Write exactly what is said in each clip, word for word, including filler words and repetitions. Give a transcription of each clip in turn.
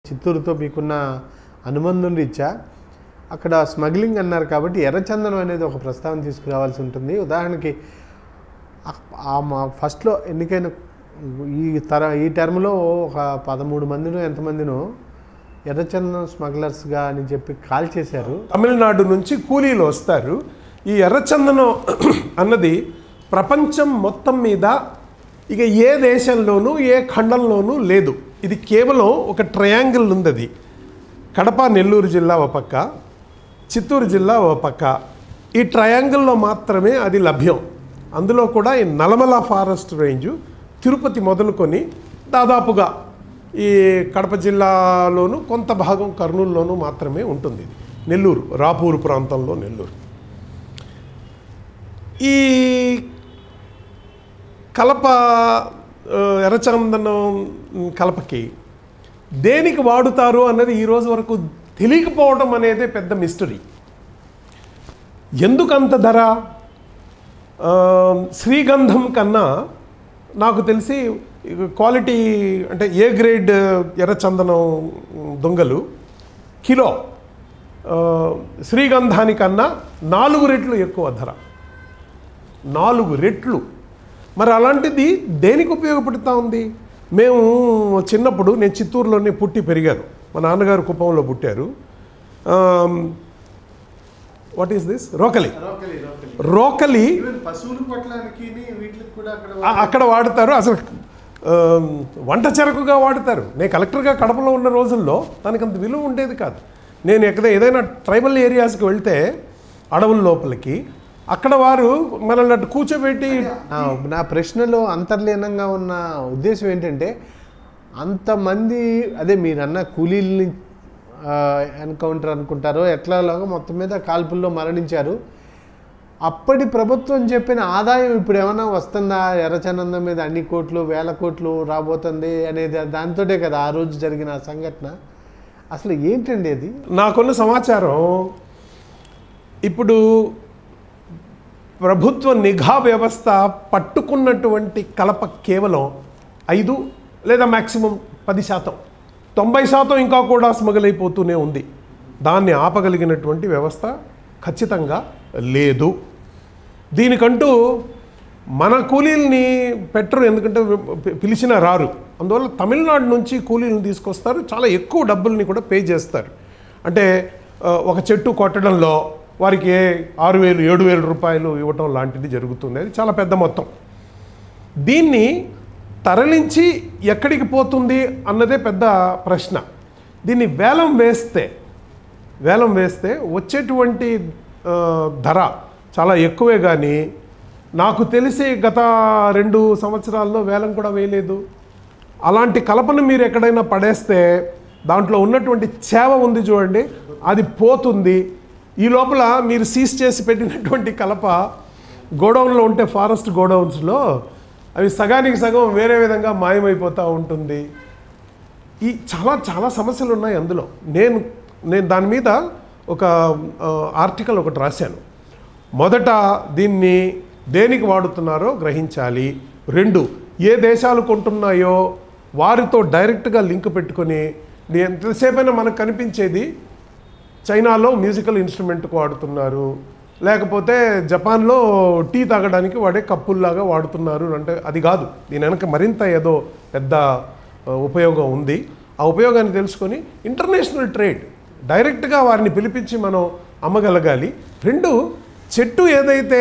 చిత్తూరుతో మీకున్న అనుబంధం రీత్యా అక్కడ స్మగ్లింగ్ అన్నారు కాబట్టి ఎర్రచందనం అనేది ఒక ప్రస్తావన తీసుకురావాల్సి ఉంటుంది. ఉదాహరణకి ఫస్ట్లో ఎన్నికైన ఈ తర ఈ టర్మ్లో ఒక పదమూడు మందినో ఎంతమందినో ఎర్రచందనం స్మగ్లర్స్గా అని చెప్పి కాల్ చేశారు. తమిళనాడు నుంచి కూలీలు వస్తారు. ఈ ఎర్రచందనం అన్నది ప్రపంచం మొత్తం మీద ఇక ఏ దేశంలోనూ ఏ ఖండంలోనూ లేదు. ఇది కేవలం ఒక ట్రయాంగిల్ ఉంది. అది కడప నెల్లూరు జిల్లా ఒక పక్క, చిత్తూరు జిల్లా ఒక పక్క. ఈ ట్రయాంగిల్లో మాత్రమే అది లభ్యం. అందులో కూడా ఈ నల్లమల ఫారెస్ట్ రేంజు తిరుపతి మొదలుకొని దాదాపుగా ఈ కడప జిల్లాలోను కొంత భాగం కర్నూలులోనూ మాత్రమే ఉంటుంది. నెల్లూరు రాపూరు ప్రాంతంలో నెల్లూరు. ఈ కలప ఎర్రచందనం కలపకి దేనికి వాడుతారు అన్నది ఈరోజు వరకు తెలియకపోవడం అనేది పెద్ద మిస్టరీ. ఎందుకంత ధర? శ్రీగంధం కన్నా నాకు తెలిసి క్వాలిటీ అంటే ఏ గ్రేడ్ ఎర్రచందనం దొంగలు కిలో శ్రీగంధానికన్నా నాలుగు రెట్లు ఎక్కువ ధర. నాలుగు రెట్లు. మరి అలాంటిది దేనికి ఉపయోగపడుతూ ఉంది? మేము చిన్నప్పుడు, నేను చిత్తూరులోనే పుట్టి పెరిగాను. మా నాన్నగారు కుప్పంలో పుట్టారు. What is this? రోకలి. రోకలి అక్కడ వాడతారు. అసలు వంట చెరకుగా వాడతారు. నేను కలెక్టర్గా కడపలో ఉన్న రోజుల్లో దానికి అంత విలువ ఉండేది కాదు. నేను ఎక్కడ ఏదైనా ట్రైబల్ ఏరియాస్కి వెళ్తే అడవుల లోపలికి, అక్కడ వారు మనల్ని అటు కూర్చోబెట్టి. నా ప్రశ్నలో అంతర్లీనంగా ఉన్న ఉద్దేశం ఏంటంటే, అంతమంది అదే మీరన్న కూలీల్ని ఎన్కౌంటర్ అనుకుంటారో ఎట్లాగా మొత్తం మీద కాల్పుల్లో మరణించారు. అప్పటి ప్రభుత్వం చెప్పిన ఆదాయం ఇప్పుడు ఏమైనా వస్తుందా? ఎర్రచందనం మీద అన్ని కోట్లు వేల కోట్లు రాబోతుంది అనేది దాంతోటే కదా ఆ రోజు జరిగిన సంఘటన. అసలు ఏంటండి అది? నాకున్న సమాచారం, ఇప్పుడు ప్రభుత్వ నిఘా వ్యవస్థ పట్టుకున్నటువంటి కలప కేవలం ఐదు లేదా మ్యాక్సిమం పది శాతం, తొంభై శాతం ఇంకా కూడా స్మగుల్ అయిపోతూనే ఉంది. దాన్ని ఆపగలిగినటువంటి వ్యవస్థ ఖచ్చితంగా లేదు. దీనికంటూ మన కూలీల్ని పెట్టరు, ఎందుకంటే పిలిచినా రారు. అందువల్ల తమిళనాడు నుంచి కూలీలను తీసుకొస్తారు. చాలా ఎక్కువ డబ్బుల్ని కూడా పే చేస్తారు. అంటే ఒక చెట్టు కొట్టడంలో వారికి ఆరు వేలు ఏడు వేల రూపాయలు ఇవ్వటం లాంటిది జరుగుతుంది. అది చాలా పెద్ద మొత్తం. దీన్ని తరలించి ఎక్కడికి పోతుంది అన్నదే పెద్ద ప్రశ్న. దీన్ని వేలం వేస్తే వేలం వేస్తే వచ్చేటువంటి ధర చాలా ఎక్కువే. కానీ నాకు తెలిసి గత రెండు సంవత్సరాల్లో వేలం కూడా వేయలేదు. అలాంటి కలపను మీరు ఎక్కడైనా పడేస్తే దాంట్లో ఉన్నటువంటి చేవ ఉంది చూడండి, అది పోతుంది. ఈ లోపల మీరు సీజ్ చేసి పెట్టినటువంటి కలప గోడౌన్లో ఉంటే, ఫారెస్ట్ గోడౌన్స్లో అవి సగానికి సగం వేరే విధంగా మాయమైపోతూ ఉంటుంది. ఈ చాలా చాలా సమస్యలు ఉన్నాయి అందులో. నేను నేను దాని మీద ఒక ఆర్టికల్ ఒకటి రాశాను. మొదట దీన్ని దేనికి వాడుతున్నారో గ్రహించాలి. రెండు, ఏ దేశాలు కొంటున్నాయో వారితో డైరెక్ట్గా లింక్ పెట్టుకొని, ఎంతసేపైనా మనకు కనిపించేది చైనాలో మ్యూజికల్ ఇన్స్ట్రుమెంట్కి వాడుతున్నారు, లేకపోతే జపాన్లో టీ తాగడానికి వాడే కప్పుల్లాగా వాడుతున్నారు అంటే అది కాదు. దీని వెనక మరింత ఏదో పెద్ద ఉపయోగం ఉంది. ఆ ఉపయోగాన్ని తెలుసుకొని ఇంటర్నేషనల్ ట్రేడ్ డైరెక్ట్గా వారిని పిలిపించి మనం అమ్మగలగాలి. రెండు, చెట్టు ఏదైతే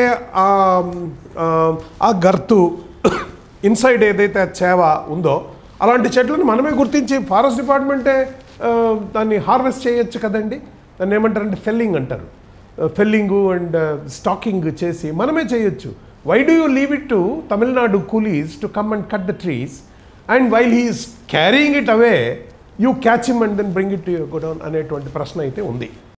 ఆ గర్తు ఇన్సైడ్ ఏదైతే ఆ చేవ ఉందో అలాంటి చెట్లను మనమే గుర్తించి ఫారెస్ట్ డిపార్ట్మెంటే దాన్ని హార్వెస్ట్ చేయొచ్చు కదండి. దాన్ని ఏమంటారంటే ఫెల్లింగ్ అంటారు. ఫెల్లింగు అండ్ స్టాకింగ్ చేసి మనమే చేయొచ్చు. Why do you leave it to Tamil Nadu coolies to come and cut the trees, and while he is carrying it away you catch him and then bring it to your godown అనేటువంటి ప్రశ్న అయితే ఉంది.